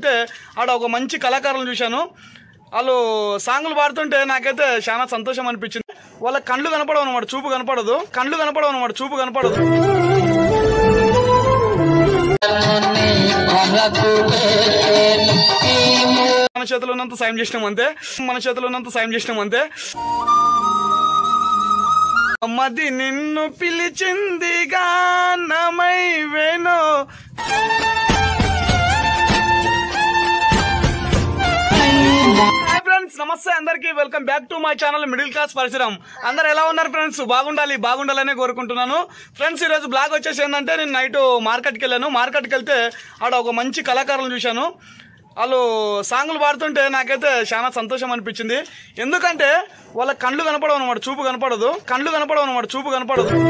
ఆడ ఒక మంచి కళాకారులను చూశాను. వాళ్ళు సాంగ్లు పాడుతుంటే నాకైతే చాలా సంతోషం అనిపించింది. వాళ్ళ కళ్ళు కనపడవు అనమాట, చూపు కనపడదు. మన చేతిలో ఉన్నంత సాయం చేసినాం అంతే. మది నిన్ను పిలిచింది గానమై వేణు. ఫ్రెండ్స్ నమస్తే అందరికి, welcome back to my channel middle class పరిసరం. అందరు ఎలా ఉన్నారు ఫ్రెండ్స్? బాగుండాలనే కోరుకుంటున్నాను. ఫ్రెండ్స్ ఈరోజు బ్లాగ్ వచ్చేసి ఏంటంటే, నేను నైట్ మార్కెట్కి వెళ్తే ఆడ ఒక మంచి కళాకారులను చూశాను. వాళ్ళు సాంగ్లు పాడుతుంటే నాకైతే చాలా సంతోషం అనిపించింది. ఎందుకంటే వాళ్ళ కళ్ళు కనపడవు అనమాట, చూపు కనపడదు.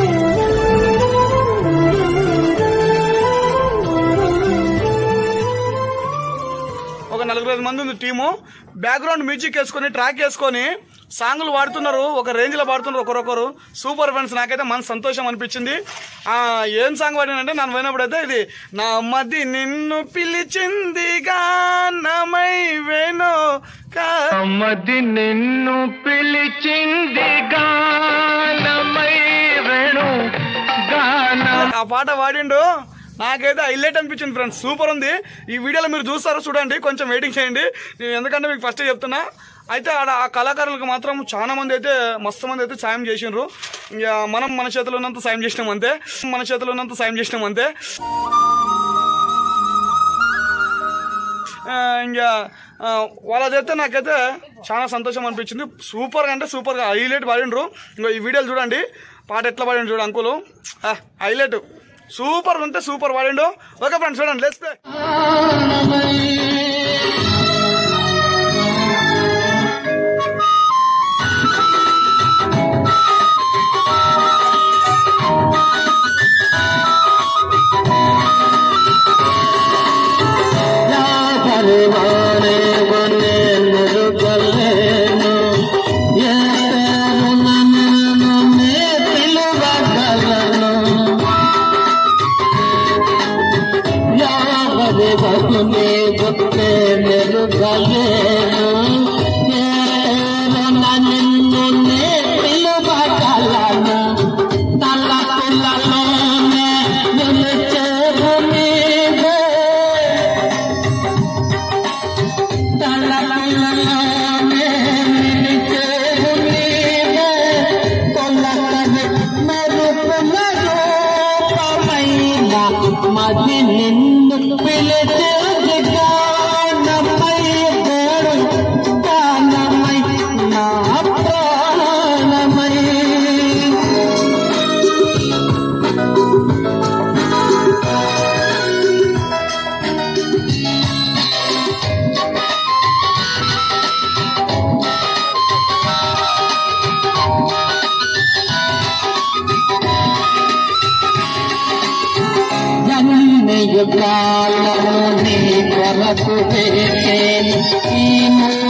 ఒక 4-5 మంది ఉంది టీము. బ్యాక్గ్రౌండ్ మ్యూజిక్ వేసుకొని, ట్రాక్ వేసుకొని సాంగ్లు పాడుతున్నారు. ఒక రేంజ్ లో పాడుతున్నారు ఒకరొకరు. సూపర్ ఫ్రెండ్స్, నాకైతే మనసు సంతోషం అనిపించింది. ఏం సాంగ్ పాడినంటే, నన్ను పోయినప్పుడైతే ఇది నా మది నిన్ను పిలిచింది గానమై వేణు, మది నిన్ను పిలిచింది గానమై వేణు గాన. ఆ పాట పాడిండు, నాకైతే హైలైట్ అనిపించింది ఫ్రెండ్స్. సూపర్ ఉంది. ఈ వీడియోలో మీరు చూస్తారో చూడండి, కొంచెం వెయిటింగ్ చేయండి. నేను ఎందుకంటే మీకు ఫస్ట్ చెప్తున్నా. అయితే ఆడ ఆ కళాకారులకు మాత్రం చాలా మంది అయితే, మస్తు మంది అయితే సాయం చేసిండ్రు. ఇంకా మనం మన చేతిలో ఉన్నంత సాయం చేసినాం అంతే. ఇంకా వాళ్ళదైతే నాకైతే చాలా సంతోషం అనిపించింది. సూపర్గా హైలైట్ పాడిండ్రు. ఇంకా ఈ వీడియోలు చూడండి, పాట ఎట్లా పాడిండు చూడు అంకులు, హైలైట్. సూపర్ పాడిండు. ఓకే ఫ్రెండ్స్, చూడండి. Let's play. మది నిన్ను పిలిచింది గానమై వేణు గానమై నా ప్రాణమై. యుగాలను నీ కొరకు వేచేను ఈ